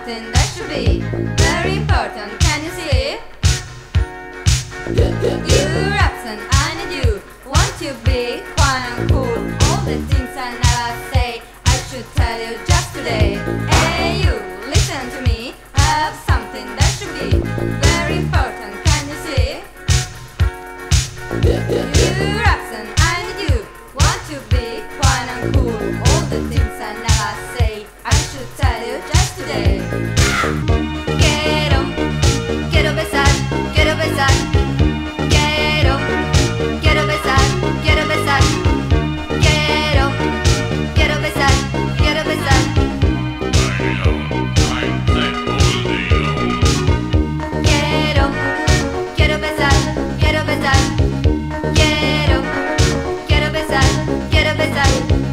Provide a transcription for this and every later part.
something that should be very important. Can you see? You're absent, I need you. Want to be quiet and cool. All the things I never say, I should tell you just today. Hey you, listen to me. I have something that should be very important. Can you see? You're absent, I need you. Want to be quiet and cool. All the things I never say, I should tell you just today. Quiero besar, quiero besar. Quiero besar, quiero besar. Quiero besar, quiero besar. Quiero besar, quiero besar. Quiero besar, quiero besar.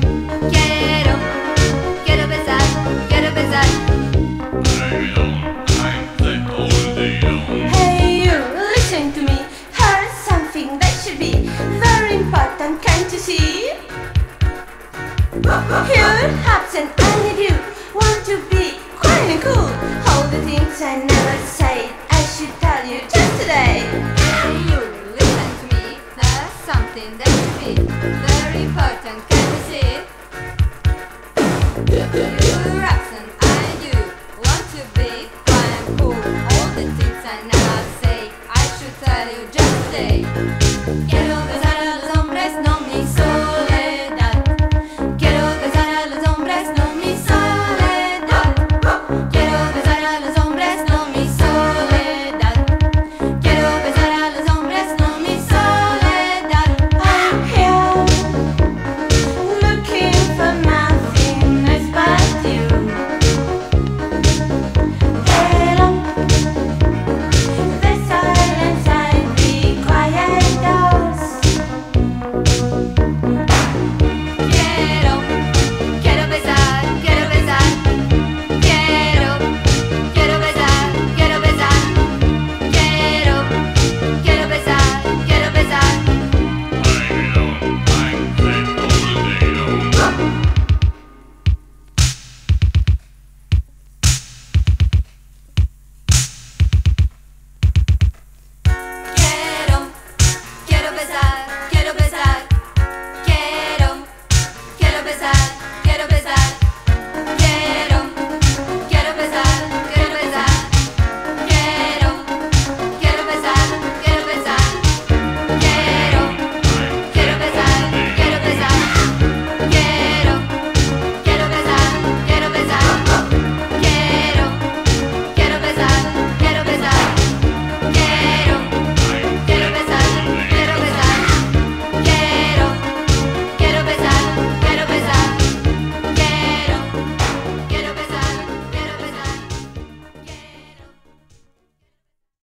Quiero besar, quiero besar. Hey you, listen to me. Here's something that should be very important, can't you see? You're absent, I need you. Want to be quiet and cool. All the things I never say, I should tell you just today. Hey you, listen to me. There's something that should be very important. Can you see? You're absent, I need you. Want to be quiet and cool. All the things I never say, I should tell you just today.